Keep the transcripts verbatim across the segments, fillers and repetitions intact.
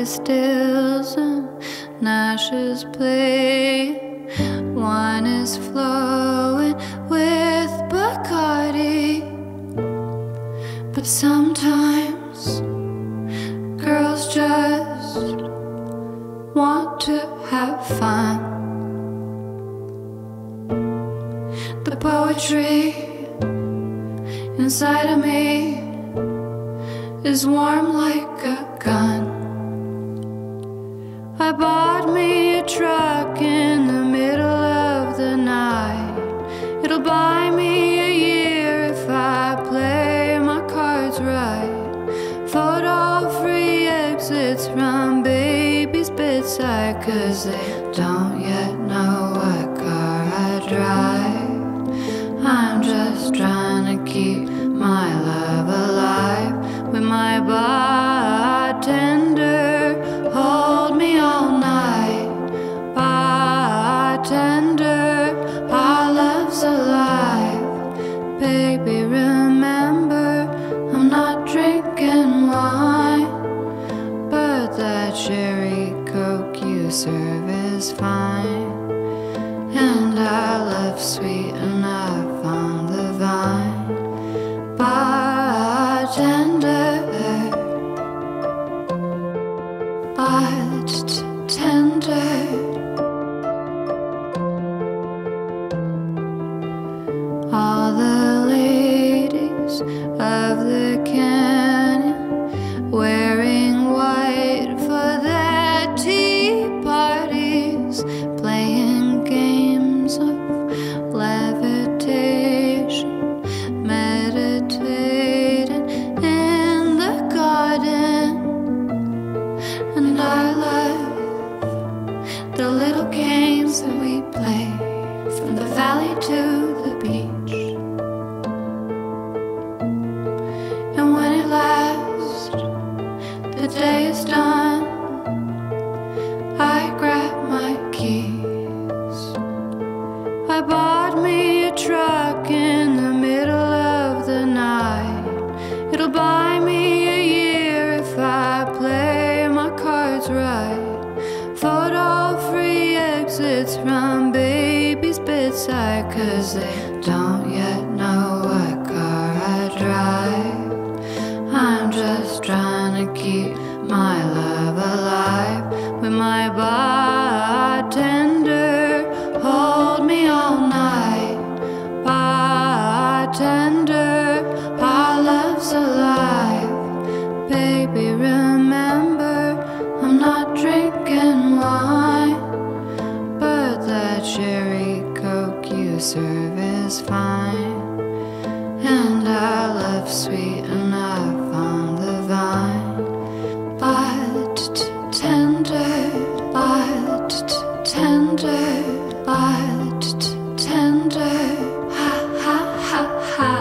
stills and Nash's playing. Wine is flowing with Bacardi. But sometimes girls just want to have fun. The poetry inside of me is warm like a gun. I bought me a truck in the middle of the night. It'll buy me a year if I play my cards right. Photo-free exits from baby's bedside, 'cause they don't yet know what car I drive. I'm just trying to keep my love alive with my bartender. Hold me all night, bartender. Our love's alive. Baby, remember, I'm not drinking wine, but that cherry Coke you serve is fine. And our love's sweet enough on the vine. Bartender, bartender. All the ladies of the canyon wearing white for their tea parties, playing games of levitation, meditating in the garden. And I love the little games that we play, from the valley to the beach. And when at last the day is done, I grab my keys. I bought me a truck in the middle of the night. It'll buy me a year if I play my cards right. Photo-free exits from baby's bedside, 'cause they don't yet know what car I drive. I'm just trying to keep my love alive with my bartender. Hold me all night, bartender. Our love's alive. Baby, remember, I'm not drinking wine, but that cherry Coke you serve is fine. And our love's sweet enough on the vine. Bartender, bartender, bartender. Ha ha ha ha.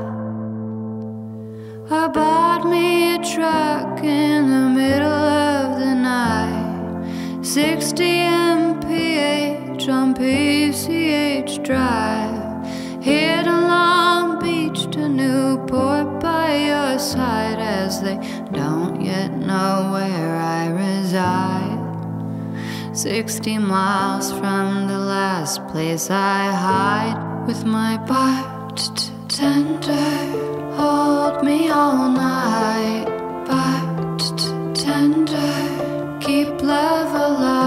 I bought me a truck in the middle of the night. Sixty M P H on P C H Drive. Here to Long Beach to Newport by your side, as they don't yet know where I reside. Sixty miles from the last place I hide with my bartender. Hold me all night, bartender. Keep love alive.